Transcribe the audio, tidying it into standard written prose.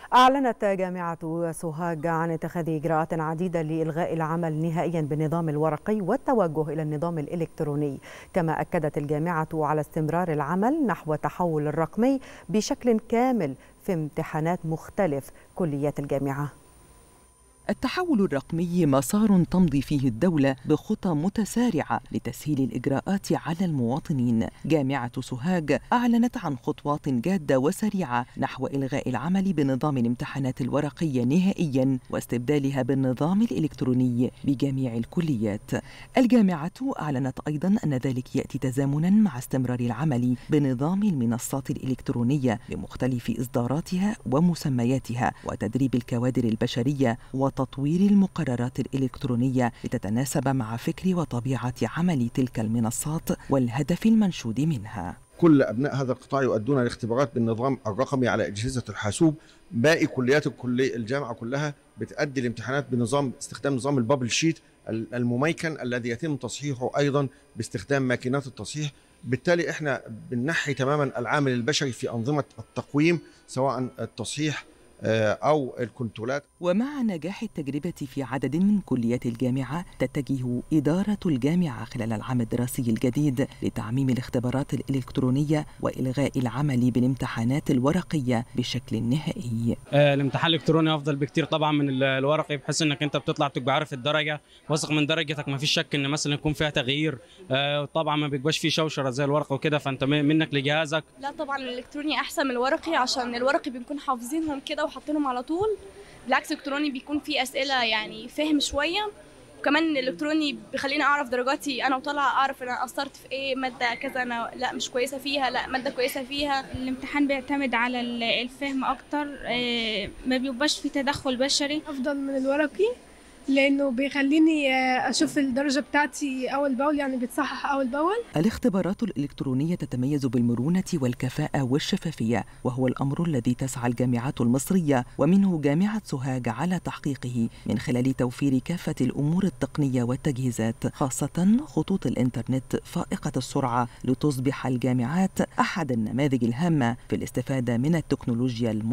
أعلنت جامعة سوهاج عن اتخاذ إجراءات عديدة لإلغاء العمل نهائيا بالنظام الورقي والتوجه إلى النظام الإلكتروني. كما أكدت الجامعة على استمرار العمل نحو التحول الرقمي بشكل كامل في امتحانات مختلف كليات الجامعة. التحول الرقمي مسار تمضي فيه الدولة بخطى متسارعة لتسهيل الإجراءات على المواطنين. جامعة سوهاج أعلنت عن خطوات جادة وسريعة نحو إلغاء العمل بنظام الامتحانات الورقية نهائياً واستبدالها بالنظام الإلكتروني بجميع الكليات. الجامعة أعلنت أيضاً أن ذلك يأتي تزامناً مع استمرار العمل بنظام المنصات الإلكترونية بمختلف إصداراتها ومسمياتها وتدريب الكوادر البشرية وتطوير المقررات الإلكترونية لتتناسب مع فكر وطبيعة عمل تلك المنصات والهدف المنشود منها. كل أبناء هذا القطاع يؤدون الاختبارات بالنظام الرقمي على أجهزة الحاسوب. باقي كليات الجامعة كلها بتأدي الامتحانات بنظام استخدام نظام البابل شيت المميكن الذي يتم تصحيحه أيضا باستخدام ماكينات التصحيح. بالتالي احنا بننحي تماما العامل البشري في أنظمة التقويم سواء التصحيح أو الكنترولات. ومع نجاح التجربة في عدد من كليات الجامعة تتجه إدارة الجامعة خلال العام الدراسي الجديد لتعميم الاختبارات الإلكترونية وإلغاء العمل بالامتحانات الورقية بشكل نهائي. الامتحان الإلكتروني أفضل بكتير طبعا من الورقي، بحيث إنك أنت بتطلع بتبقى عارف الدرجة، واثق من درجتك، ما فيش شك إن مثلا يكون فيها تغيير. طبعا ما بيبقاش فيه شوشرة زي الورقة وكده، فأنت منك لجهازك. لا طبعا الإلكتروني أحسن من الورقي، عشان الورقي بنكون حافظينهم كده وحاطينهم على طول. بالعكس الإلكتروني بيكون فيه أسئلة يعني فهم شوية، وكمان الإلكتروني بيخليني أعرف درجاتي أنا وطالعة، أعرف أنا قصرت في إيه مادة كذا، أنا لا مش كويسة فيها، لا مادة كويسة فيها. الامتحان بيعتمد على الفهم أكتر، ما بيبقاش فيه تدخل بشري. أفضل من الورقي لأنه بيخليني أشوف الدرجة بتاعتي أول بأول، يعني بتصحح أول بأول. الاختبارات الإلكترونية تتميز بالمرونة والكفاءة والشفافية، وهو الأمر الذي تسعى الجامعات المصرية ومنه جامعة سوهاج على تحقيقه من خلال توفير كافة الأمور التقنية والتجهيزات، خاصة خطوط الإنترنت فائقة السرعة، لتصبح الجامعات أحد النماذج الهامة في الاستفادة من التكنولوجيا